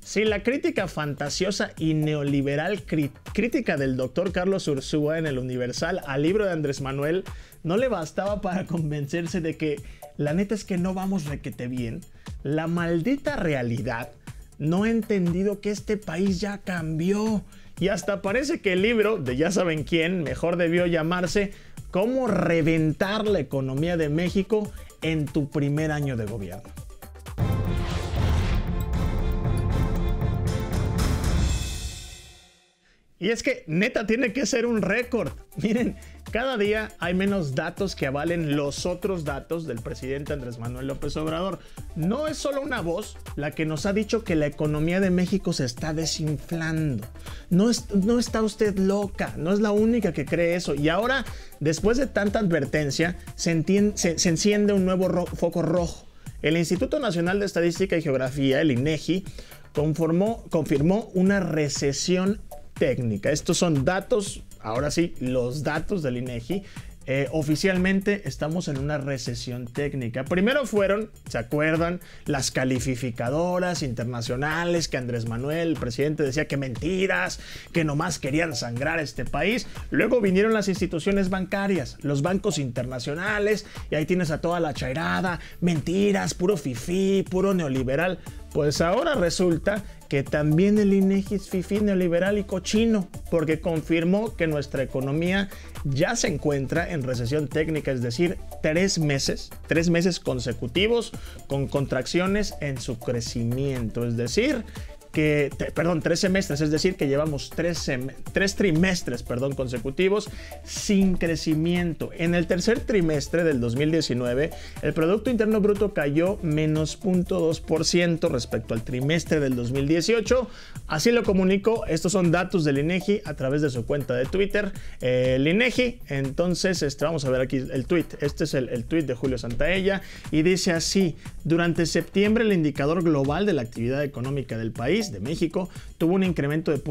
Si la crítica fantasiosa y neoliberal crítica del doctor Carlos Ursúa en el Universal al libro de Andrés Manuel no le bastaba para convencerse de que la neta es que no vamos requete bien, la maldita realidad no ha entendido que este país ya cambió. Y hasta parece que el libro de ya saben quién mejor debió llamarse Cómo reventar la economía de México en tu primer año de gobierno. Y es que neta tiene que ser un récord. Miren, cada día hay menos datos que avalen los otros datos del presidente Andrés Manuel López Obrador. No es solo una voz la que nos ha dicho que la economía de México se está desinflando. No está usted loca, no es la única que cree eso. Y ahora, después de tanta advertencia, se enciende un nuevo foco rojo. El Instituto Nacional de Estadística y Geografía, el INEGI, confirmó una recesión técnica. Estos son datos, ahora sí, los datos del INEGI. Oficialmente estamos en una recesión técnica. Primero fueron, ¿se acuerdan? Las calificadoras internacionales que Andrés Manuel, el presidente, decía que mentiras, que nomás querían sangrar a este país. Luego vinieron las instituciones bancarias, los bancos internacionales, y ahí tienes a toda la chairada, mentiras, puro fifí, puro neoliberal. Pues ahora resulta que también el INEGI es fifí, neoliberal y cochino, porque confirmó que nuestra economía ya se encuentra en recesión técnica, es decir, 3 meses consecutivos con contracciones en su crecimiento, es decir, 3 semestres, es decir, que llevamos 3 trimestres consecutivos sin crecimiento. En el tercer trimestre del 2019, el Producto Interno Bruto cayó menos 0.2% respecto al trimestre del 2018. Así lo comunicó. Estos son datos del INEGI a través de su cuenta de Twitter. El INEGI, entonces, vamos a ver aquí el tweet. Este es el tweet de Julio Santaella y dice así: durante septiembre, el indicador global de la actividad económica del país, de México, tuvo un incremento de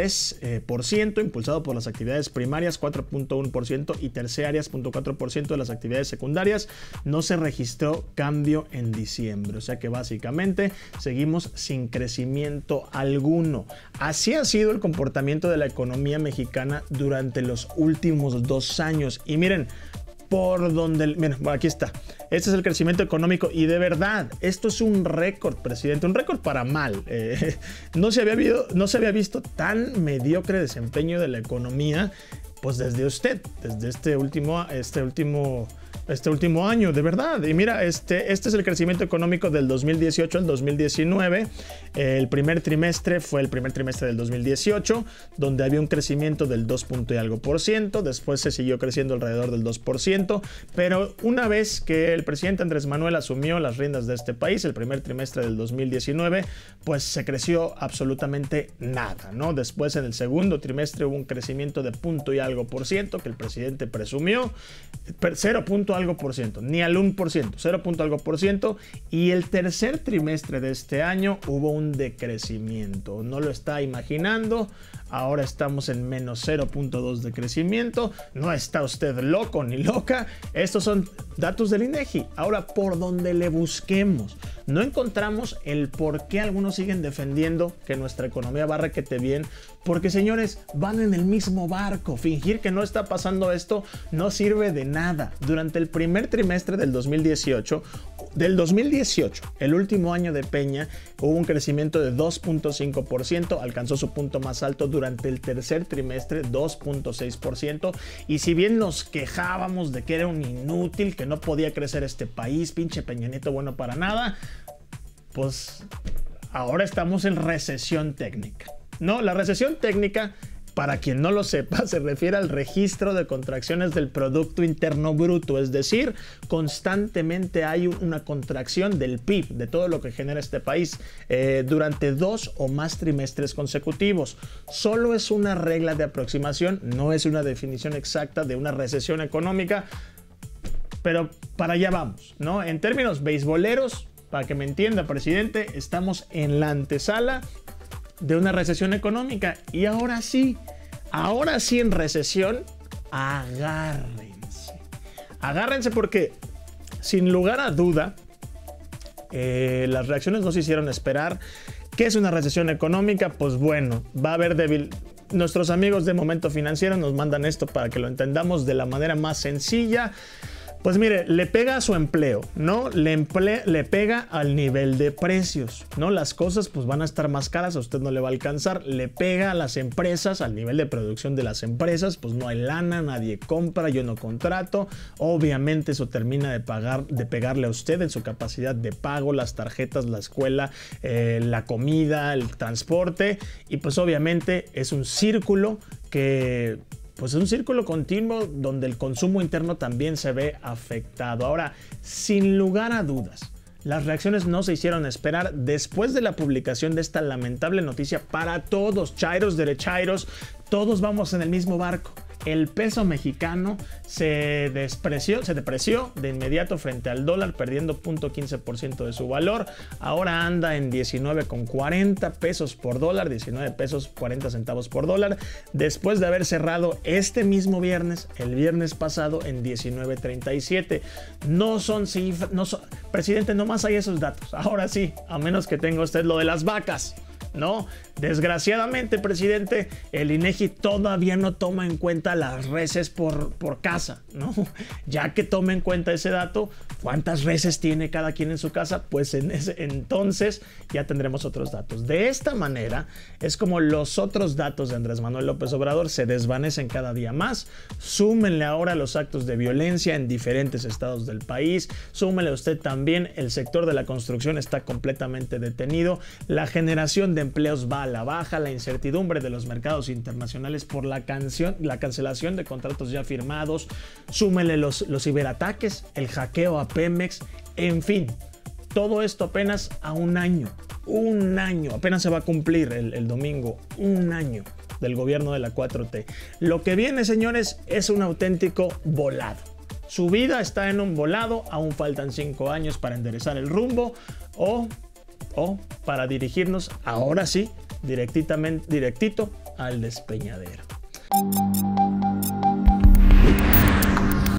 0.3%, impulsado por las actividades primarias 4.1% y terciarias 0.4% de las actividades secundarias. No se registró cambio en diciembre, o sea que básicamente seguimos sin crecimiento alguno. Así ha sido el comportamiento de la economía mexicana durante los últimos 2 años. Y miren, miren, aquí está. Este es el crecimiento económico y de verdad, esto es un récord, presidente, un récord para mal. No se había visto tan mediocre desempeño de la economía, pues desde este último año, de verdad. Y mira, este es el crecimiento económico del 2018 al 2019. El primer trimestre fue el primer trimestre del 2018, donde había un crecimiento del 2 y algo por ciento. Después se siguió creciendo alrededor del 2%. Pero una vez que el presidente Andrés Manuel asumió las riendas de este país, el primer trimestre del 2019, pues se creció absolutamente nada, ¿no? Después, en el segundo trimestre, hubo un crecimiento de 0 y algo por ciento que el presidente presumió. 0 algo por ciento, ni al 1%, 0 algo por ciento. Y el tercer trimestre de este año hubo un decrecimiento. No lo está imaginando. Ahora estamos en menos 0.2 de crecimiento. No está usted loco ni loca. Estos son datos del INEGI. Ahora, por donde le busquemos, no encontramos el por qué algunos siguen defendiendo que nuestra economía va requete bien. Porque, señores, van en el mismo barco. Fingir que no está pasando esto no sirve de nada. Durante el primer trimestre del 2018, el último año de Peña, hubo un crecimiento de 2.5%, alcanzó su punto más alto durante el tercer trimestre, 2.6%, y si bien nos quejábamos de que era un inútil, que no podía crecer este país, pinche Peña Nieto bueno para nada, pues ahora estamos en recesión técnica. No, la recesión técnica, para quien no lo sepa, se refiere al registro de contracciones del Producto Interno Bruto, es decir, constantemente hay una contracción del PIB, de todo lo que genera este país, durante 2 o más trimestres consecutivos. Solo es una regla de aproximación, no es una definición exacta de una recesión económica, pero para allá vamos, ¿no? En términos beisboleros, para que me entienda, presidente, estamos en la antesala de una recesión económica. Y ahora sí en recesión, agárrense porque sin lugar a duda las reacciones no se hicieron esperar. ¿Qué es una recesión económica? Pues bueno, va a haber Nuestros amigos de Momento Financiero nos mandan esto para que lo entendamos de la manera más sencilla. Pues mire, le pega a su empleo, ¿no? Le pega al nivel de precios, ¿no? Las cosas pues van a estar más caras, a usted no le va a alcanzar. Le pega a las empresas, al nivel de producción de las empresas, pues no hay lana, nadie compra, yo no contrato. Obviamente eso termina de pegarle a usted en su capacidad de pago, las tarjetas, la escuela, la comida, el transporte. Y pues obviamente es un círculo que... Pues es un círculo continuo donde el consumo interno también se ve afectado. Ahora, sin lugar a dudas, las reacciones no se hicieron esperar después de la publicación de esta lamentable noticia para todos, chairos, derechairos, todos vamos en el mismo barco. El peso mexicano se depreció de inmediato frente al dólar, perdiendo 0.15% de su valor. Ahora anda en 19.40 pesos por dólar, 19 pesos 40 centavos por dólar, después de haber cerrado este mismo viernes, el viernes pasado, en 19.37. No son cifras, presidente, nomás hay esos datos. Ahora sí, a menos que tenga usted lo de las vacas. No, desgraciadamente, presidente, el INEGI todavía no toma en cuenta las reses por casa, ¿no? Ya que tome en cuenta ese dato, ¿cuántas reses tiene cada quien en su casa? Pues entonces ya tendremos otros datos. De esta manera es como los otros datos de Andrés Manuel López Obrador se desvanecen cada día más. Súmenle ahora los actos de violencia en diferentes estados del país. Súmenle usted también el sector de la construcción está completamente detenido. La generación de empleos va a la baja, la incertidumbre de los mercados internacionales por la cancelación de contratos ya firmados, súmele los ciberataques, el hackeo a Pemex, en fin, todo esto apenas a un año, apenas se va a cumplir el domingo, un año del gobierno de la 4T. Lo que viene, señores, es un auténtico volado. Su vida está en un volado, aún faltan 5 años para enderezar el rumbo o para dirigirnos, ahora sí, directito al despeñadero.